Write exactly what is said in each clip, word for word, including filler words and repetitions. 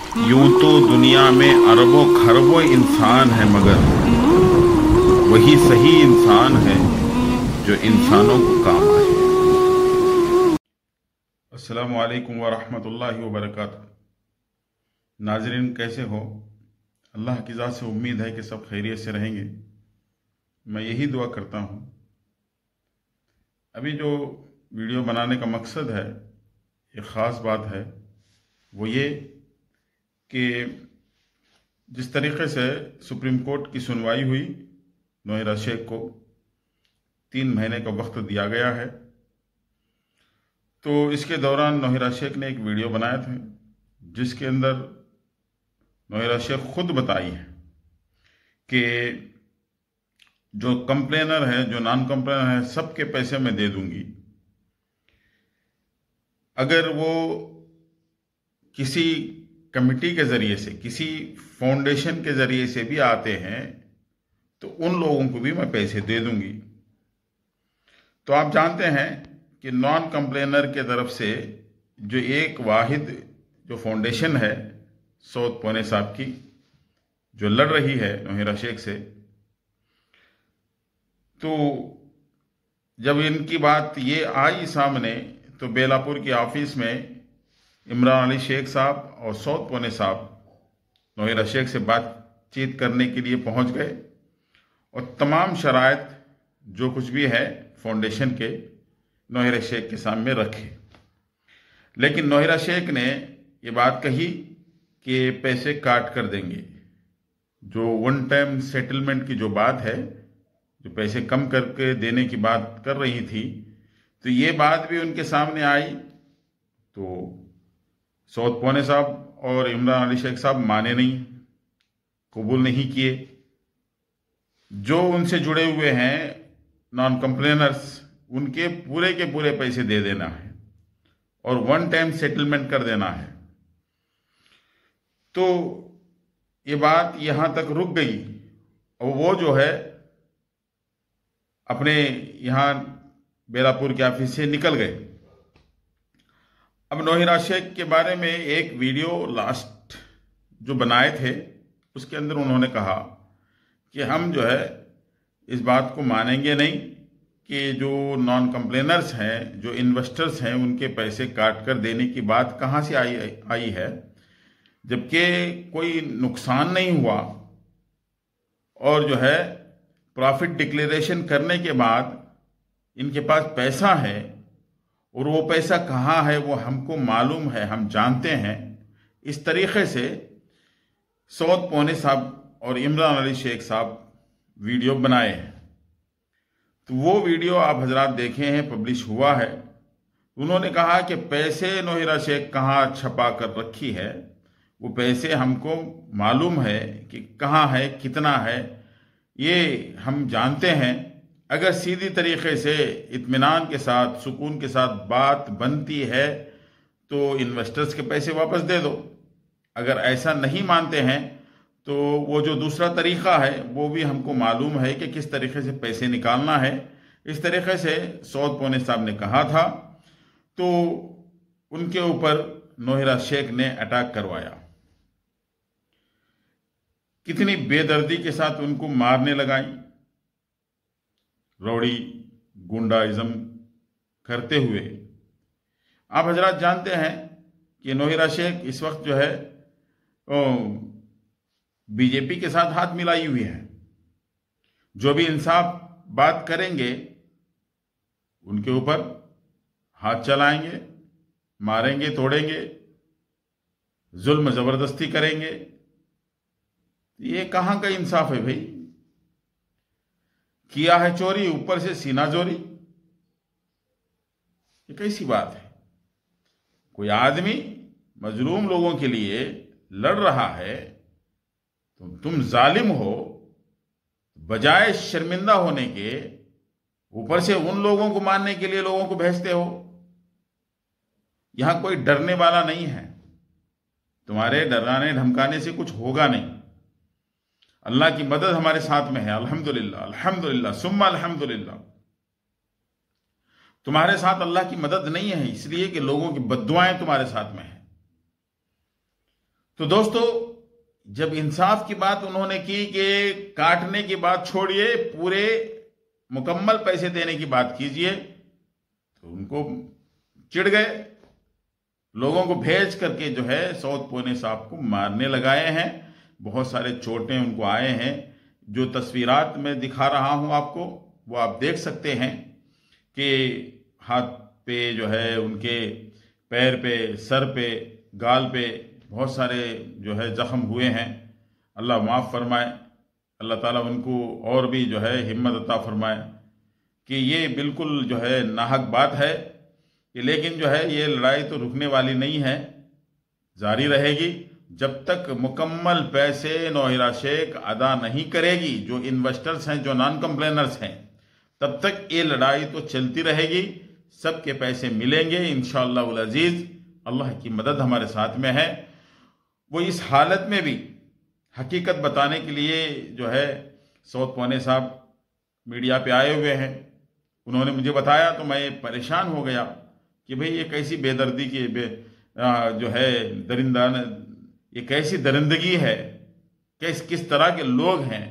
यूं तो दुनिया में अरबों खरबों इंसान है, मगर वही सही इंसान है जो इंसानों को काम आए। अस्सलामु अलैकुम व रहमतुल्लाहि व बरकातुहू। नाज़रीन, कैसे हो? अल्लाह की ज़ात से उम्मीद है कि सब खैरियत से रहेंगे। मैं यही दुआ करता हूँ। अभी जो वीडियो बनाने का मकसद है, एक ख़ास बात है, वो ये कि जिस तरीके से सुप्रीम कोर्ट की सुनवाई हुई, नौहिरा शेख को तीन महीने का वक्त दिया गया है। तो इसके दौरान नौहिरा शेख ने एक वीडियो बनाया था जिसके अंदर नौहिरा शेख खुद बताई है कि जो कंप्लेनर है, जो नॉन कंप्लेनर है, सबके पैसे मैं दे दूंगी। अगर वो किसी कमिटी के जरिए से, किसी फाउंडेशन के जरिए से भी आते हैं तो उन लोगों को भी मैं पैसे दे दूंगी। तो आप जानते हैं कि नॉन कंप्लेनर के तरफ से जो एक वाहिद जो फाउंडेशन है सऊद पौने साहब की, जो लड़ रही है नौहिरा शेख से, तो जब इनकी बात ये आई सामने तो बेलापुर की ऑफिस में इमरान अली शेख साहब और सऊद पौने साहब नौहिरा शेख से बातचीत करने के लिए पहुंच गए और तमाम शराइत जो कुछ भी है फाउंडेशन के नौहिरा शेख के सामने रखे। लेकिन नौहिरा शेख ने ये बात कही कि पैसे काट कर देंगे। जो वन टाइम सेटलमेंट की जो बात है, जो पैसे कम करके देने की बात कर रही थी, तो ये बात भी उनके सामने आई। तो सऊद पौने साहब और इमरान अली शेख साहब माने नहीं, कबूल नहीं किए। जो उनसे जुड़े हुए हैं नॉन कंप्लेनर्स, उनके पूरे के पूरे पैसे दे देना है और वन टाइम सेटलमेंट कर देना है। तो ये बात यहां तक रुक गई और वो जो है अपने यहां बेलापुर के ऑफिस से निकल गए। अब नौहिरा शेख के बारे में एक वीडियो लास्ट जो बनाए थे उसके अंदर उन्होंने कहा कि हम जो है इस बात को मानेंगे नहीं कि जो नॉन कंप्लेनर्स हैं, जो इन्वेस्टर्स हैं, उनके पैसे काट कर देने की बात कहाँ से आई आई है, जबकि कोई नुकसान नहीं हुआ और जो है प्रॉफिट डिक्लेरेशन करने के बाद इनके पास पैसा है और वो पैसा कहाँ है वो हमको मालूम है, हम जानते हैं। इस तरीके से सऊद पौने साहब और इमरान अली शेख साहब वीडियो बनाए हैं। तो वो वीडियो आप हजरात देखे हैं, पब्लिश हुआ है। उन्होंने कहा कि पैसे नौहिरा शेख कहाँ छपा कर रखी है, वो पैसे हमको मालूम है कि कहाँ है, कितना है, ये हम जानते हैं। अगर सीधी तरीके से इत्मीनान के साथ, सुकून के साथ बात बनती है तो इन्वेस्टर्स के पैसे वापस दे दो। अगर ऐसा नहीं मानते हैं तो वो जो दूसरा तरीका है वो भी हमको मालूम है कि किस तरीके से पैसे निकालना है। इस तरीके से सऊद पौने साहब ने कहा था। तो उनके ऊपर नौहिरा शेख ने अटैक करवाया। कितनी बेदर्दी के साथ उनको मारने लगाई, रौड़ी गुंडाइज्म करते हुए। आप हजरात जानते हैं कि नौहिरा शेख इस वक्त जो है बीजेपी के साथ हाथ मिलाई हुई है। जो भी इंसाफ बात करेंगे उनके ऊपर हाथ चलाएंगे, मारेंगे, तोड़ेंगे, जुल्म जबरदस्ती करेंगे। ये कहां का इंसाफ है भाई? किया है चोरी, ऊपर से सीना चोरी, ये कैसी बात है? कोई आदमी मजलूम लोगों के लिए लड़ रहा है तो तुम जालिम हो, बजाय शर्मिंदा होने के ऊपर से उन लोगों को मारने के लिए लोगों को भेजते हो। यहां कोई डरने वाला नहीं है, तुम्हारे डराने धमकाने से कुछ होगा नहीं। अल्लाह की मदद हमारे साथ में है, अल्हम्दुलिल्लाह, अल्हम्दुलिल्लाह, सुम्मा अल्हम्दुलिल्लाह। तुम्हारे साथ अल्लाह की मदद नहीं है इसलिए कि लोगों की बद्दुआएं तुम्हारे साथ में है। تو دوستو جب انصاف کی بات انہوں نے کی کہ کاٹنے کی بات چھوڑیے پورے مکمل پیسے دینے کی بات کیجئے تو ان کو چڑ گئے، لوگوں کو بھیج کر کے جو ہے سعود پونے صاحب کو مارنے لگائے ہیں، بہت سارے چوٹیں ان کو آئے ہیں، جو تصویرات میں دکھا رہا ہوں آپ کو وہ آپ دیکھ سکتے ہیں کہ ہاتھ پہ جو ہے ان کے پیر پہ، سر پہ، گال پہ بہت سارے جو ہے زخم ہوئے ہیں۔ اللہ معاف فرمائے، اللہ تعالیٰ ان کو اور بھی جو ہے ہمت عطا فرمائے کہ یہ بالکل جو ہے ناحق بات ہے، لیکن جو ہے یہ لڑائی تو رکنے والی نہیں ہے، جاری رہے گی جب تک مکمل پیسے نوہرا شیخ ادا نہیں کرے گی، جو انویسٹرز ہیں، جو نان کمپلینرز ہیں، تب تک یہ لڑائی تو چلتی رہے گی، سب کے پیسے ملیں گے انشاءاللہ العزیز۔ اللہ کی مدد ہمارے ساتھ میں ہے۔ وہ اس حالت میں بھی حقیقت بتانے کے لیے جو ہے سعود پونے صاحب میڈیا پہ آئے ہوئے ہیں، انہوں نے مجھے بتایا تو میں پریشان ہو گیا کہ بھئی یہ کیسی بے دردی کی بے جو ہے درندان، یہ کیسی درندگی ہے، کس کس طرح کے لوگ ہیں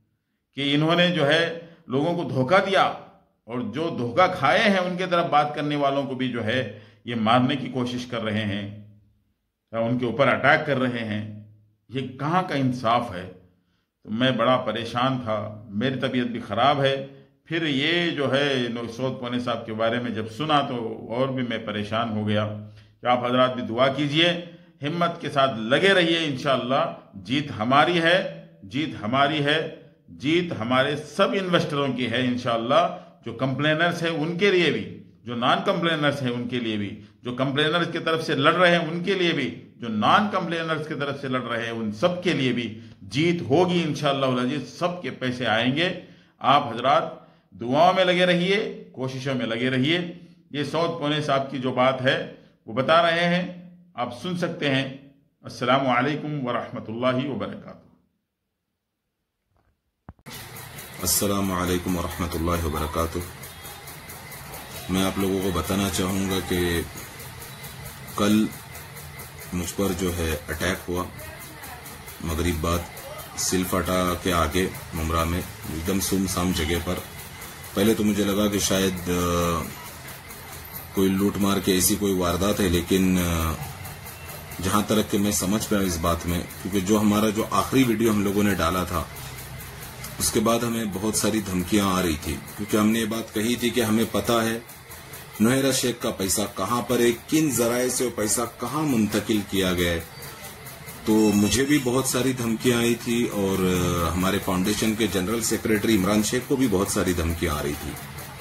کہ انہوں نے جو ہے لوگوں کو دھوکہ دیا، اور جو دھوکہ کھائے ہیں ان کے طرف بات کرنے والوں کو بھی جو ہے یہ مارنے کی کوشش کر رہے ہیں، ان کے اوپر اٹیک کر رہے ہیں۔ یہ کہاں کا انصاف ہے؟ تو میں بڑا پریشان تھا، میری طبیعت بھی خراب ہے۔ پھر یہ جو ہے سعود پونے صاحب کے بارے میں جب سنا تو اور بھی میں پریشان ہو گیا کہ آپ حضرات بھی دعا کیجئے، ہمت کے ساتھ لگے رہیے، انشاءاللہ جیت ہماری ہے، جیت ہماری ہے، جیت ہمارے سب انویسٹروں کی ہے انشاءاللہ، جو کمپلینرز ہیں ان کے لیے بھی، جو نان کمپلینرز ہیں ان کے لیے بھی، جو کمپلینرز کی طرف سے لڑ رہے ہیں ان کے لیے بھی، جو نان کمپلینرز کی طرف سے لڑ رہے ہیں ان سب کے لیے بھی جیت ہوگی انشاءاللہ العزیز، سب کے پیسے آئیں گے۔ آپ حضرات دعاؤں میں لگے رہیے، کوششوں میں لگے رہیے۔ یہ سعود پونے صاحب کی جو بات ہے وہ بتا رہے ہیں، آپ سن سکتے ہیں۔ السلام علیکم ورحمۃ اللہ وبرکاتہ۔ السلام علیکم ورحمۃ اللہ وبرکاتہ۔ میں آپ لوگوں کو بتانا چاہوں گا کہ کل مجھ پر جو ہے اٹیک ہوا، مغرب بعد سلفاٹا کے آگے ممرا میں ایک دم سم سام جگہ پر۔ پہلے تو مجھے لگا کہ شاید کوئی لوٹ مار کے ایسی کوئی واردات ہے، لیکن جہاں تک کہ میں سمجھ پایا اس بات میں، کیونکہ جو ہمارا جو آخری ویڈیو ہم لوگوں نے ڈالا تھا اس کے بعد ہمیں بہت ساری دھمکیاں آ رہی تھی، کیونکہ ہم نے یہ بات کہی تھی کہ ہمیں پتہ ہے نوہرا شیخ کا پیسہ کہاں پر ہے، کن ذرائع سے وہ پیسہ کہاں منتقل کیا گیا ہے۔ تو مجھے بھی بہت ساری دھمکیاں آئی تھی، اور ہمارے فاؤنڈیشن کے جنرل سیکریٹری عمران شیخ کو بھی بہت ساری دھمکیاں آ رہی تھی۔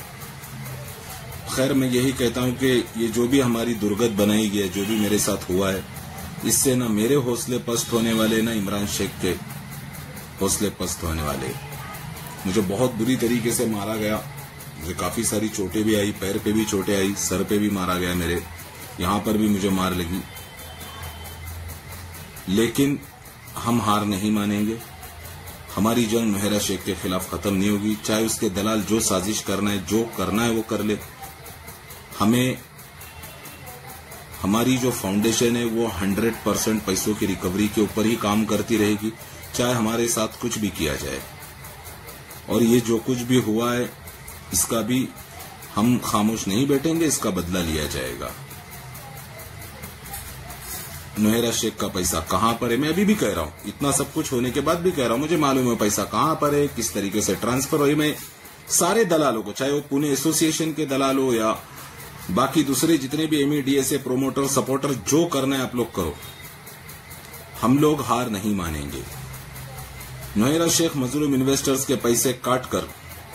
خیر میں یہی کہتا ہوں کہ یہ جو بھی ہماری درگت بنائی گئی ہے، جو بھی میرے ساتھ ہوا ہے، اس سے نہ میرے حوصلے پست ہونے والے، نہ عمران شیخ کے حوصلے پست ہونے والے۔ مجھے بہت بری طریقے سے مارا گیا، مجھے کافی ساری چوٹیں بھی آئی، پیر پہ بھی چوٹیں آئی، سر پہ بھی مارا گیا، میرے یہاں پر بھی مجھے مار لگی، لیکن ہم ہار نہیں مانیں گے۔ ہماری جنگ نوہرا شیخ کے خلاف ختم نہیں ہوگی، چاہے اس کے دلال جو سازش کرنا ہے، جو کرنا ہے وہ کر لے۔ ہمیں ہماری جو فاؤنڈیشن ہے وہ ہنڈریڈ پرسینٹ پیسوں کی ریکوری کے اوپر ہی کام کرتی رہے گی، چاہے ہمارے ساتھ کچھ بھی کیا جائے۔ اور یہ جو کچھ بھی ہوا ہے اس کا بھی ہم خاموش نہیں بیٹھیں گے، اس کا بدلہ لیا جائے گا۔ نوہرا شیخ کا پیسہ کہاں پر ہے میں ابھی بھی کہہ رہا ہوں، اتنا سب کچھ ہونے کے بعد بھی کہہ رہا ہوں، مجھے معلوم ہے پیسہ کہاں پر ہے، کس طریقے سے ٹرانسفر ہوئی۔ میں سارے دلالوں کو، چاہے وہ پونے ایسوسی ایشن کے دلال ہو یا باقی دوسرے جتنے بھی M E D S A promoter supporter, جو کرنا ہے آپ لوگ کرو، ہم لوگ ہار نہیں مانیں گے۔ نوہرا شیخ مظلوم انویسٹرز کے پیسے کاٹ کر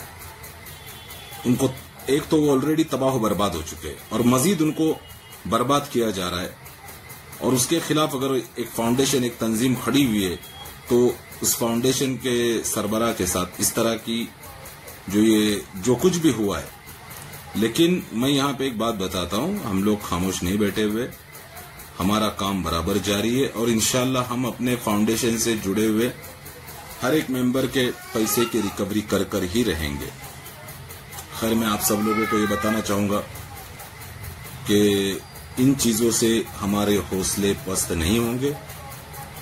ان کو، ایک تو وہ آلریڈی تباہ و برباد ہو چکے اور مزید ان کو برباد کیا جا رہا ہے، اور اس کے خلاف اگر ایک فاؤنڈیشن، ایک تنظیم کھڑی ہوئی ہے تو اس فاؤنڈیشن کے سربراہ کے ساتھ اس طرح کی جو یہ جو کچھ بھی ہوا ہے۔ لیکن میں یہاں پہ ایک بات بتاتا ہوں، ہم لوگ خاموش نہیں بیٹھے ہوئے، ہمارا کام برابر جاری ہے، اور انشاءاللہ ہم اپنے فاؤنڈیشن سے جڑے ہوئے ہر ایک ممبر کے پیسے کی ریکوری کر کر ہی رہیں گے۔ خیر میں آپ سب لوگوں کو یہ بتانا چاہوں گا کہ ان چیزوں سے ہمارے حوصلے پست نہیں ہوں گے،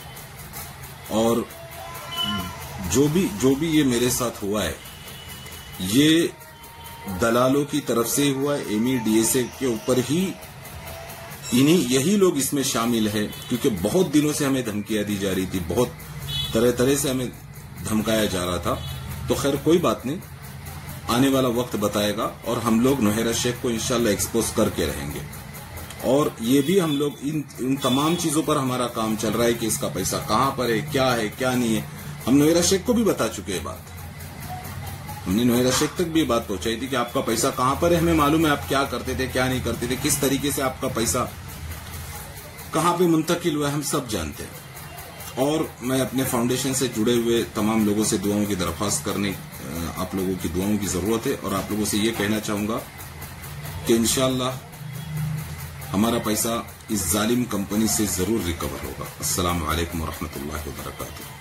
اور جو بھی جو بھی یہ میرے ساتھ ہوا ہے یہ دلالوں کی طرف سے ہوا ہے. M E D S A کے اوپر ہی انہی یہی لوگ اس میں شامل ہے، کیونکہ بہت دنوں سے ہمیں دھمکیاں دی جا رہی تھی، بہت طرح طرح سے ہمیں دھمکایا جا رہا تھا. تو خیر کوئی بات نہیں، آنے والا وقت بتائے گا اور ہم لوگ نوحیرہ شیخ کو انشاءاللہ ایکسپوز کر کے رہیں گے. اور یہ بھی ہم لوگ ان, ان تمام چیزوں پر ہمارا کام چل رہا ہے کہ اس کا پیسہ کہاں پر ہے، کیا ہے کیا نہیں ہے. ہم نوحیرہ شیخ کو بھی بتا چکے ہیں بات، ہم نے نوحیرہ شیخ تک بھی بات پہنچائی تھی کہ آپ کا پیسہ کہاں پر ہے، ہمیں معلوم ہے آپ کیا کرتے تھے کیا نہیں کرتے تھے، کس طریقے سے آپ کا پیسہ کہاں پہ منتقل ہوا ہے، ہم سب جانتے ہیں. اور میں اپنے فاؤنڈیشن سے جڑے ہوئے تمام لوگوں سے دعاؤں کی درخواست کرنے، آپ لوگوں کی دعاؤں کی ضرورت ہے. اور آپ لوگوں سے یہ کہنا چاہوں گا کہ انشاءاللہ ہمارا پیسہ اس ظالم کمپنی سے ضرور ریکور ہوگا. السلام علیکم ورحمۃ اللہ وبرکاتہ.